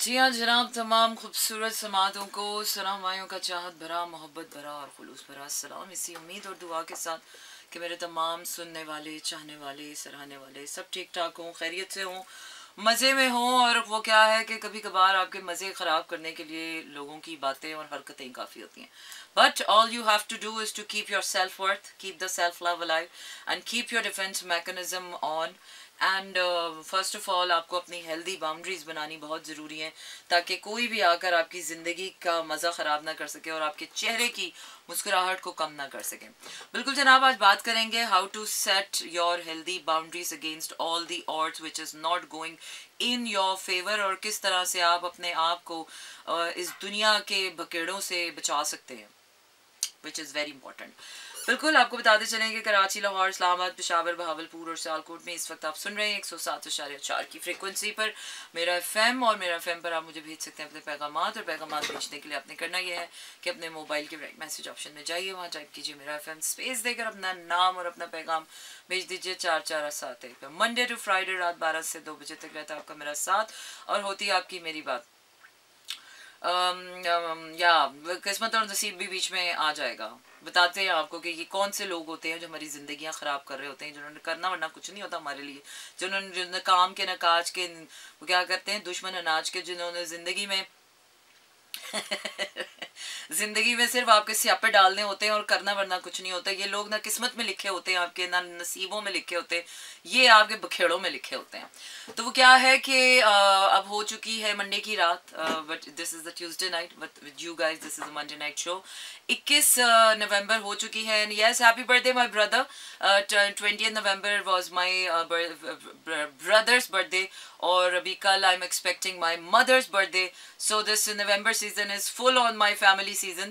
जी हाँ जनाब, तमाम खूबसूरत समातों को सलाम भाइयों का चाहत भरा, मोहब्बत भरा और खुलूस भरा सलाम, इसी उम्मीद और दुआ के साथ कि मेरे तमाम सुनने वाले, चाहने वाले, सराहने वाले सब ठीक ठाक हों, खैरियत से हों, मज़े में हों। और वो क्या है कि कभी कभार आपके मज़े ख़राब करने के लिए लोगों की बातें और हरकतें काफ़ी होती हैं, but all you have to do is to keep your self worth, keep the self love alive and keep your defence mechanism on. And first of all आपको अपनी हेल्दी बाउंड्रीज़ बनानी बहुत ज़रूरी है, ताकि कोई भी आकर आपकी ज़िंदगी का मज़ा ख़राब ना कर सके और आपके चेहरे की मुस्कुराहट को कम ना कर सके। बिल्कुल जनाब, आज बात करेंगे how to set your healthy boundaries against all the odds which is not going in your favour, और किस तरह से आप अपने आप को इस दुनिया के बकेड़ों से बचा सकते हैं, विच इज़ वेरी इंपॉर्टेंट। बिल्कुल आपको बताते चलें कि कराची, लाहौर, इस्लामाबाद, पेशावर, बहावलपुर और सियालकोट में इस वक्त आप सुन रहे हैं 107.4 की फ्रीक्वेंसी पर मेरा एफएम, और मेरा एफएम पर आप मुझे भेज सकते हैं अपने पैगामात। और पैगामात भेजने के लिए आपने करना यह है कि अपने मोबाइल के मैसेज ऑप्शन में जाइए, वहाँ टाइप कीजिए मेरा एफएम, स्पेस देकर अपना नाम और अपना पैगाम भेज दीजिए 4471 पर। मंडे टू फ्राइडे रात 12 से 2 बजे तक रहता है आपका मेरा साथ, और होती है आपकी मेरी बात। या किस्मत और नसीब भी बीच में आ जाएगा। बताते हैं आपको कि ये कौन से लोग होते हैं जो हमारी ज़िंदगियां ख़राब कर रहे होते हैं, जिन्होंने करना वरना कुछ नहीं होता हमारे लिए, जिन्होंने काम के न काज के, वो क्या करते हैं, दुश्मन अनाज के, जिन्होंने ज़िंदगी में जिंदगी में सिर्फ आपके स्यापे डालने होते हैं और करना वरना कुछ नहीं होता। ये लोग ना किस्मत में लिखे होते हैं आपके, ना नसीबों में लिखे होते हैं, ये आपके बखेड़ों में लिखे होते हैं। तो वो क्या है कि अब हो चुकी है मंडे की रात, but this is the Tuesday night, but with you guys this is the Monday night show. 21 नवंबर हो चुकी है, and yes happy birthday my brother. 20 November was my brother's birthday, और अभी कल I am expecting my mother's birthday, so this November season is full on my family season.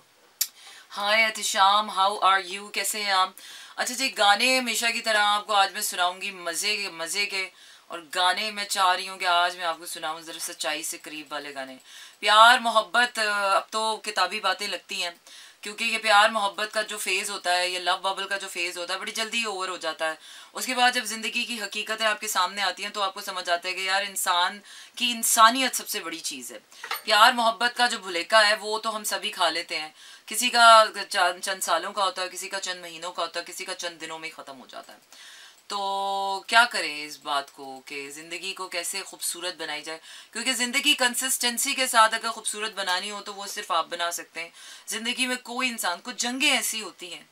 Hi Ehtisham, how are you, कैसे हैं आप? अच्छा जी, गाने हमेशा की तरह आपको आज मैं सुनाऊंगी मज़े के, और गाने मैं चाह रही हूँ कि आज मैं आपको सुनाऊँ ज़रा सच्चाई से करीब वाले गाने। प्यार मोहब्बत अब तो किताबी बातें लगती हैं, क्योंकि ये प्यार मोहब्बत का जो फेज़ होता है, ये लव बबल का जो फेज़ होता है, बड़ी जल्दी ओवर हो जाता है। उसके बाद जब ज़िंदगी की हकीकतें आपके सामने आती हैं तो आपको समझ आता है कि यार इंसान की इंसानियत सबसे बड़ी चीज़ है। प्यार मोहब्बत का जो भुलेखा है वो तो हम सभी खा लेते हैं, किसी का चंद सालों का होता है, किसी का चंद महीनों का होता है, किसी का चंद दिनों में ख़त्म हो जाता है। तो क्या करें इस बात को कि ज़िंदगी को कैसे खूबसूरत बनाई जाए, क्योंकि ज़िंदगी कंसिस्टेंसी के साथ अगर खूबसूरत बनानी हो तो वो सिर्फ आप बना सकते हैं। ज़िंदगी में कोई इंसान, कुछ जंगें ऐसी होती हैं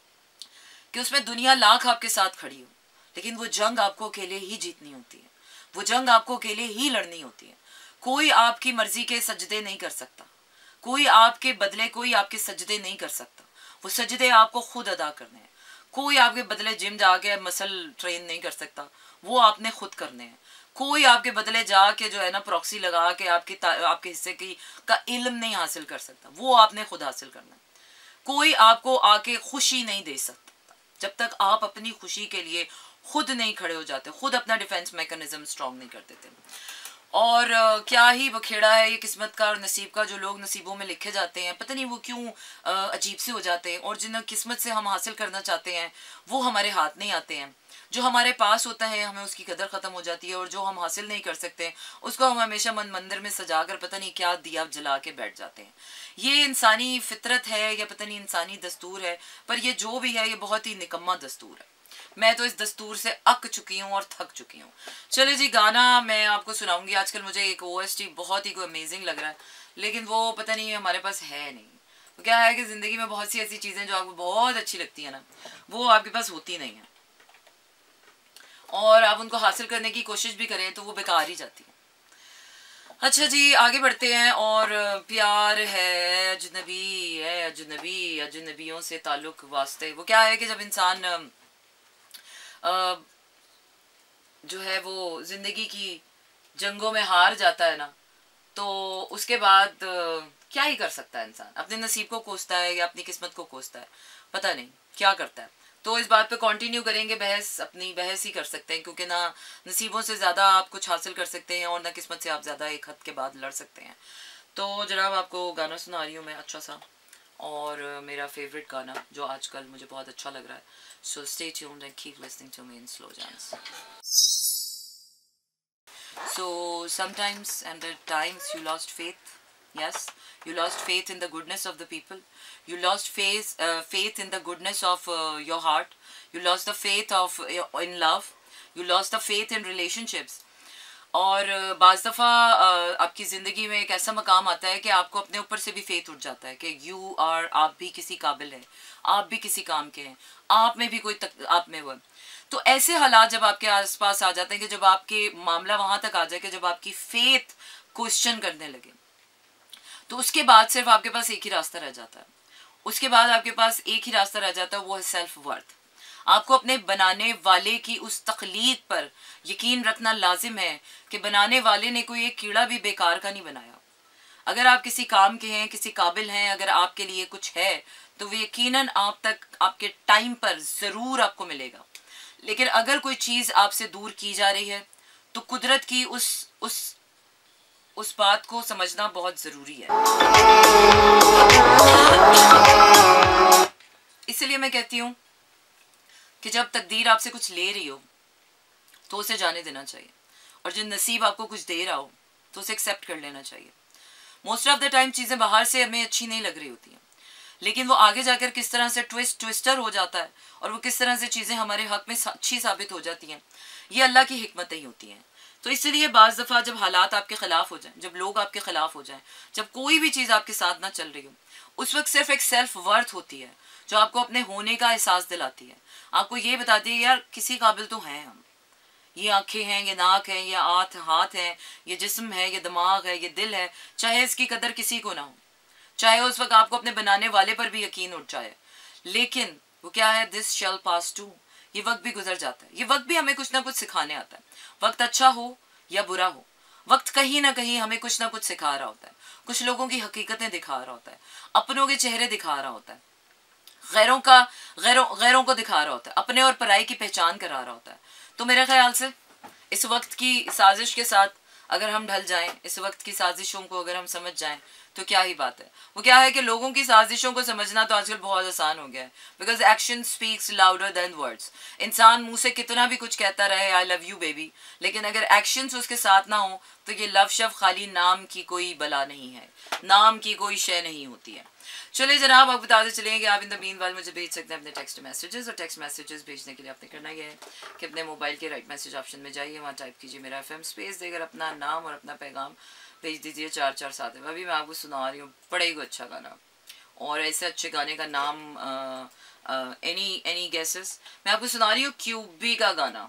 कि उसमें दुनिया लाख आपके साथ खड़ी हो, लेकिन वो जंग आपको अकेले ही जीतनी होती है, वो जंग आपको अकेले ही लड़नी होती है। कोई आपकी मर्जी के सजदे नहीं कर सकता, कोई आपके बदले कोई आपके सजदे नहीं कर सकता, वो सजदे आपको खुद अदा करने हैं। कोई आपके बदले जिम जाके मसल ट्रेन नहीं कर सकता, वो आपने खुद करने हैं। कोई आपके बदले जाके जो है ना प्रॉक्सी लगा के आपके हिस्से की का इल्म नहीं हासिल कर सकता, वो आपने खुद हासिल करना है। कोई आपको आके खुशी नहीं दे सकता जब तक आप अपनी खुशी के लिए खुद नहीं खड़े हो जाते, खुद अपना डिफेंस मैकेनिज्म स्ट्रांग नहीं कर देते। और क्या ही बखेड़ा है ये किस्मत का और नसीब का, जो लोग नसीबों में लिखे जाते हैं पता नहीं वो क्यों अजीब से हो जाते हैं, और जिन किस्मत से हम हासिल करना चाहते हैं वो हमारे हाथ नहीं आते हैं। जो हमारे पास होता है हमें उसकी कदर ख़त्म हो जाती है, और जो हम हासिल नहीं कर सकते उसको हम हमेशा मन मंदिर में सजा कर पता नहीं क्या दिया जला के बैठ जाते हैं। ये इंसानी फितरत है या पता नहीं इंसानी दस्तूर है, पर ये जो भी है ये बहुत ही निकम्मा दस्तूर है। मैं तो इस दस्तूर से अक चुकी हूँ और थक चुकी हूँ। चलिए जी, गाना मैं आपको सुनाऊंगी। आजकल मुझे एक OST बहुत ही कोई अमेजिंग लग रहा है, लेकिन वो पता नहीं हमारे पास है नहीं। तो क्या है कि ज़िंदगी में बहुत सी ऐसी चीज़ें जो आपको बहुत अच्छी लगती है ना, वो आपके पास होती नहीं है, और आप उनको हासिल करने की कोशिश भी करें तो वो बेकार ही जाती है। अच्छा जी, आगे बढ़ते हैं। और प्यार है अजनबी है, अजनबी अजनबियों से ताल्लुक वास्ते। वो क्या है कि जब इंसान जो है वो ज़िंदगी की जंगों में हार जाता है ना, तो उसके बाद क्या ही कर सकता है इंसान, अपने नसीब को कोसता है या अपनी किस्मत को कोसता है, पता नहीं क्या करता है। तो इस बात पे कंटिन्यू करेंगे, बहस अपनी बहस ही कर सकते हैं, क्योंकि ना नसीबों से ज़्यादा आप कुछ हासिल कर सकते हैं और ना किस्मत से आप ज़्यादा एक हद के बाद लड़ सकते हैं। तो जनाब आपको गाना सुना रही हूँ मैं अच्छा सा, और मेरा फेवरेट गाना जो आजकल मुझे बहुत अच्छा लग रहा है। So stay tuned and keep listening to me in slow jams. So sometimes and at times you lost faith. Yes, you lost faith in the goodness of the people. You lost faith in the goodness of your heart. You lost the faith of in love. You lost the faith in relationships. और बाज़ दफ़ा आपकी ज़िंदगी में एक ऐसा मकाम आता है कि आपको अपने ऊपर से भी फेथ उठ जाता है कि आप भी किसी काबिल हैं, आप भी किसी काम के हैं, आप में भी कोई आप में वो। तो ऐसे हालात जब आपके आसपास आ जाते हैं कि जब आपके मामला वहाँ तक आ जाए कि जब आपकी फेथ क्वेश्चन करने लगे, तो उसके बाद सिर्फ आपके पास एक ही रास्ता रह जाता है। उसके बाद आपके पास एक ही रास्ता रह जाता है, वो है सेल्फ वर्थ। आपको अपने बनाने वाले की उस तख्लीक पर यकीन रखना लाजिम है कि बनाने वाले ने कोई एक कीड़ा भी बेकार का नहीं बनाया। अगर आप किसी काम के हैं, किसी काबिल हैं, अगर आपके लिए कुछ है तो वो यकीनन आप तक आपके टाइम पर ज़रूर आपको मिलेगा। लेकिन अगर कोई चीज़ आपसे दूर की जा रही है तो कुदरत की उस बात को समझना बहुत ज़रूरी है। इसलिए मैं कहती हूँ कि जब तकदीर आपसे कुछ ले रही हो तो उसे जाने देना चाहिए, और जब नसीब आपको कुछ दे रहा हो तो उसे एक्सेप्ट कर लेना चाहिए। मोस्ट ऑफ द टाइम चीज़ें बाहर से हमें अच्छी नहीं लग रही होती हैं, लेकिन वो आगे जाकर किस तरह से ट्विस्टर हो जाता है और वो किस तरह से चीज़ें हमारे हक में अच्छी साबित हो जाती हैं, ये अल्लाह की हिकमतें ही होती हैं। तो इसलिए बाज़ दफ़ा जब हालात आपके ख़िलाफ़ हो जाएं, जब लोग आपके ख़िलाफ़ हो जाएं, जब कोई भी चीज़ आपके साथ ना चल रही हो, उस वक्त सिर्फ एक सेल्फ वर्थ होती है जो आपको अपने होने का एहसास दिलाती है। आपको ये बताती है यार किसी काबिल तो हैं हम, ये आंखें हैं, ये नाक है, ये हाथ है, ये जिस्म है, ये दिमाग है, ये दिल है, चाहे इसकी कदर किसी को ना हो, चाहे उस वक्त आपको अपने बनाने वाले पर भी यकीन उठ जाए, लेकिन वो क्या है, दिस शैल पास टू, ये वक्त भी गुजर जाता है। ये वक्त भी हमें कुछ ना कुछ सिखाने आता है, वक्त अच्छा हो या बुरा हो, वक्त कहीं ना कहीं हमें कुछ ना कुछ सिखा रहा होता है, कुछ लोगों की हकीकतें दिखा रहा होता है, अपनों के चेहरे दिखा रहा होता है, गैरों को दिखा रहा होता है, अपने और पराई की पहचान करा रहा होता है। तो मेरे ख्याल से इस वक्त की साजिश के साथ अगर हम ढल जाएं, इस वक्त की साजिशों को अगर हम समझ जाएं तो क्या ही बात है। वो क्या है कि लोगों की साजिशों को समझना तो आजकल बहुत आसान हो गया है, because action speaks louder than words. इंसान मुंह से कितना भी कुछ कहता रहे, आई लव यू बेबी, लेकिन अगर एक्शंस उसके साथ ना हो तो ये लव शब्द खाली नाम की कोई बला नहीं है, नाम की कोई शय नहीं होती है। चलिए जनाब, आप बताते चलेंगे कि आप इन द मीनवाइल मुझे भेज सकते हैं अपने टेक्स्ट मैसेजेस, और टेक्स्ट मैसेजेस भेजने के लिए आपने करना ये है कि अपने मोबाइल के राइट मैसेज ऑप्शन में जाइए, वहाँ टाइप कीजिए मेरा एफएम, स्पेस देकर अपना नाम और अपना पैगाम भेज दीजिए 447। अभी मैं आपको सुना रही हूँ बड़ा ही अच्छा गाना, और ऐसे अच्छे गाने का नाम एनी गेसेस, मैं आपको सुना रही हूँ क्यूबी का गाना।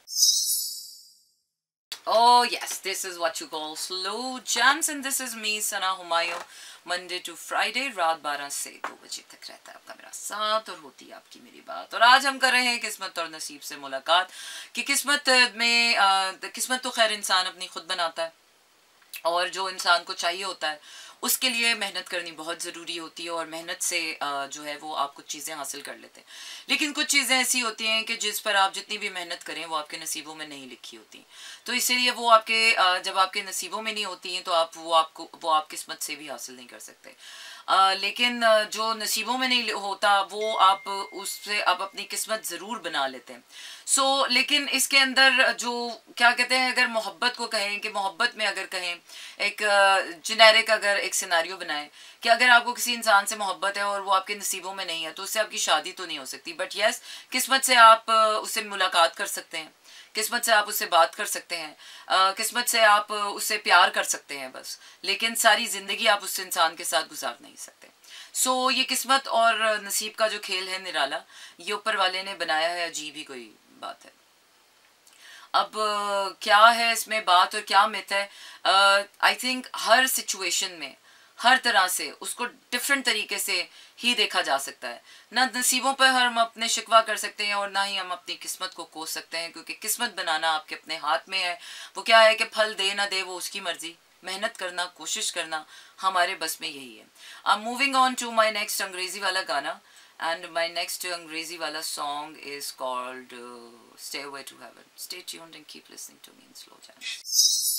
Oh yes, this is what you call slow jams and this is me Sana Humayun, Monday to Friday रात 12 से 2 बजे तक रहता है आपका मेरा साथ और होती है आपकी मेरी बात। और आज हम कर रहे हैं किस्मत और नसीब से मुलाकात कि किस्मत तो खैर इंसान अपनी खुद बनाता है, और जो इंसान को चाहिए होता है उसके लिए मेहनत करनी बहुत ज़रूरी होती है, और मेहनत से जो है वो आप कुछ चीज़ें हासिल कर लेते हैं। लेकिन कुछ चीज़ें ऐसी होती हैं कि जिस पर आप जितनी भी मेहनत करें वो आपके नसीबों में नहीं लिखी होती, तो इसीलिए वो आपके जब आपके नसीबों में नहीं होती हैं तो आप किस्मत से भी हासिल नहीं कर सकते। लेकिन जो नसीबों में नहीं होता वो आप उससे आप अपनी किस्मत ज़रूर बना लेते हैं। लेकिन इसके अंदर जो क्या कहते हैं, अगर मोहब्बत को कहें कि मोहब्बत में अगर कहें एक जेनेरिक अगर एक सिनारियो बनाएं कि अगर आपको किसी इंसान से मोहब्बत है और वो आपके नसीबों में नहीं है तो उससे आपकी शादी तो नहीं हो सकती, बट यस किस्मत से आप उससे मुलाकात कर सकते हैं, किस्मत से आप उससे बात कर सकते हैं, किस्मत से आप उससे प्यार कर सकते हैं बस, लेकिन सारी ज़िंदगी आप उस इंसान के साथ गुजार नहीं सकते। ये किस्मत और नसीब का जो खेल है निराला, ये ऊपर वाले ने बनाया है, अजीब ही कोई बात है। अब क्या है इसमें बात और क्या मिथ है, आई थिंक हर सिचुएशन में हर तरह से उसको डिफरेंट तरीके से ही देखा जा सकता है। ना नसीबों पर हम अपने शिकवा कर सकते हैं और ना ही हम अपनी किस्मत को कोस सकते हैं, क्योंकि किस्मत बनाना आपके अपने हाथ में है। वो क्या है कि फल दे ना दे वो उसकी मर्जी, मेहनत करना, कोशिश करना हमारे बस में यही है। I am moving on to my next अंग्रेजी वाला गाना, and my next अंग्रेजी वाला song is called Stairway to Heaven. Stay tuned and keep listening to me in slow jams.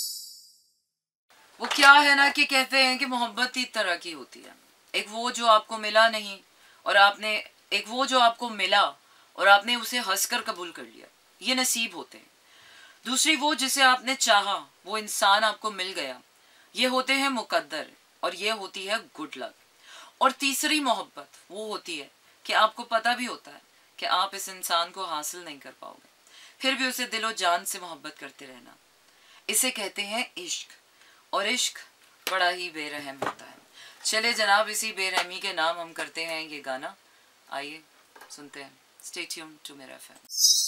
वो क्या है ना कि कहते हैं कि मोहब्बत ही तरह की होती है, एक वो जो आपको मिला नहीं और आपने, एक वो जो आपको मिला और आपने उसे हंसकर कबूल कर लिया, ये नसीब होते हैं। दूसरी वो जिसे आपने चाहा वो इंसान आपको मिल गया, ये होते हैं मुकद्दर और ये होती है गुड लक। और तीसरी मोहब्बत वो होती है कि आपको पता भी होता है कि आप इस इंसान को हासिल नहीं कर पाओगे, फिर भी उसे दिलो जान से मोहब्बत करते रहना। इसे कहते हैं इश्क, और इश्क बड़ा ही बेरहम होता है। चले जनाब, इसी बेरहमी के नाम हम करते हैं ये गाना। आइए सुनते हैं। स्टे ट्यून्ड टू मेरा एफएम।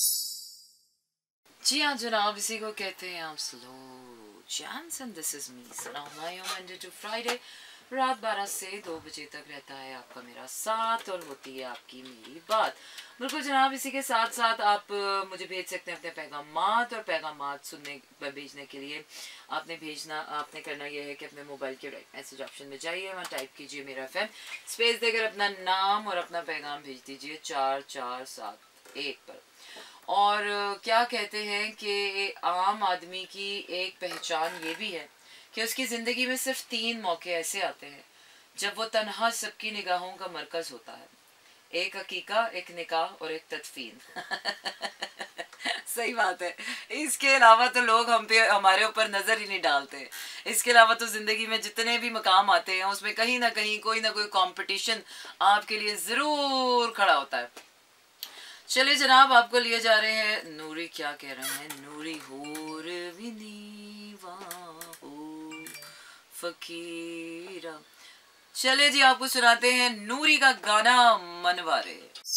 जी हाँ जनाब, इसी को कहते हैं आप slow jams and this is me Sana Humayun. Monday to Friday रात 12 से 2 बजे तक रहता है आपका मेरा साथ और होती है आपकी मेरी बात। बिल्कुल जनाब, इसी के साथ साथ आप मुझे भेज सकते हैं अपने पैगामात, और पैगामात सुनने भेजने के लिए आपने करना यह है कि अपने मोबाइल के राइट मैसेज ऑप्शन में जाइए, वहाँ टाइप कीजिए मेरा एफएम, स्पेस देकर अपना नाम और अपना पैगाम भेज दीजिए 4471 पर। और क्या कहते हैं कि आम आदमी की एक पहचान ये भी है कि उसकी ज़िंदगी में सिर्फ 3 मौके ऐसे आते हैं जब वो तन्हा सबकी निगाहों का मरकज़ होता है। एक अकीका, एक निकाह और एक तदफीन। सही बात है। इसके अलावा तो लोग हमारे ऊपर नज़र ही नहीं डालते। इसके अलावा तो ज़िंदगी में जितने भी मकाम आते हैं उसमें कहीं ना कहीं कोई ना कोई कंपटीशन आपके लिए ज़रूर खड़ा होता है। चलिए जनाब, आपको लिए जा रहे हैं नूरी। क्या कह रहे हैं? नूरी होर विनीवा हो फकीरा। चलिए जी, आपको सुनाते हैं नूरी का गाना मनवारे।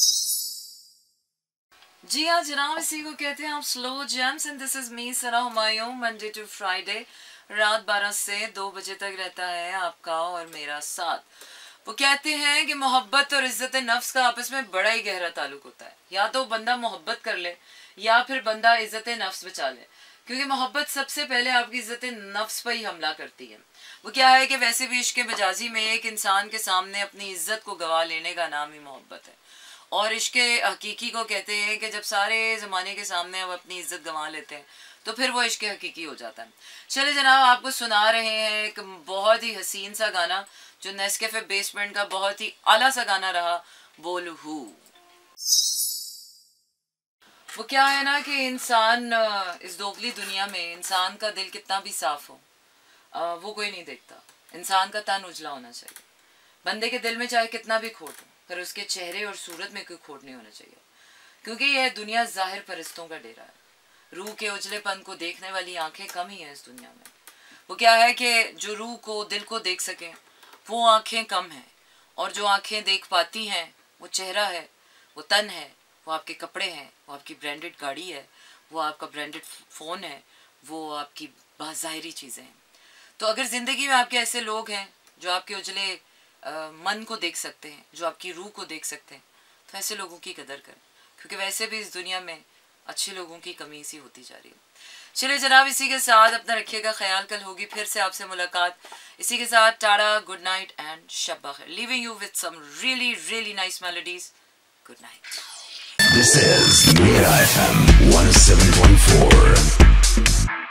जी हाँ जनाब, इसी को कहते हैं आप slow jams and this is me Sana Humayun. Monday to Friday रात 12 से 2 बजे तक रहता है आपका और मेरा साथ। वो कहते हैं कि मोहब्बत और इज्जत नफ्स का आपस में बड़ा ही गहरा ताल्लुक होता है। या तो बंदा मोहब्बत कर ले या फिर बंदा इज्जत नफ्स बचा ले, क्योंकि मोहब्बत सबसे पहले आपकी इज्जत नफ्स पर ही हमला करती है। वो क्या है कि वैसे भी इश्क मजाजी में एक इंसान के सामने अपनी इज्जत को गवा लेने का नाम ही मोहब्बत है। और इश्क हकीकी को कहते हैं कि जब सारे ज़माने के सामने हम अपनी इज्जत गंवा लेते हैं तो फिर वो इश्क हकीकी हो जाता है। चले जनाब, आपको सुना रहे हैं एक बहुत ही हसीन सा गाना जो नेस्कैफे बेसमेंट का बहुत ही आला सा गाना रहा, बोल हू। वो क्या है ना कि इंसान इस दोगली दुनिया में इंसान का दिल कितना भी साफ हो वो कोई नहीं देखता। इंसान का तन उजला होना चाहिए। बंदे के दिल में चाहे कितना भी खोट हो, पर उसके चेहरे और सूरत में कोई खोट नहीं होना चाहिए, क्योंकि यह दुनिया जाहिर परस्तों का डेरा है। रूह के उजलेपन को देखने वाली आंखें कम ही हैं इस दुनिया में। वो क्या है कि जो रूह को, दिल को देख सके वो आंखें कम हैं, और जो आंखें देख पाती हैं वो चेहरा है, वो तन है, वो आपके कपड़े हैं, वो आपकी ब्रांडेड गाड़ी है, वो आपका ब्रांडेड फ़ोन है, वो आपकी बाज़ाहिरी चीज़ें हैं। तो अगर ज़िंदगी में आपके ऐसे लोग हैं जो आपके उजले मन को देख सकते हैं, जो आपकी रूह को देख सकते हैं, तो ऐसे लोगों की कदर करें, क्योंकि वैसे भी इस दुनिया में अच्छे लोगों की कमी सी होती जा रही है। चलिए जनाब, इसी के साथ अपना रखिएगा ख्याल। कल होगी फिर से आपसे मुलाकात। इसी के साथ टाटा, गुड नाइट एंड शब बखैर। Leaving you with some really really nice melodies. Good night. This is Mira FM 107.4.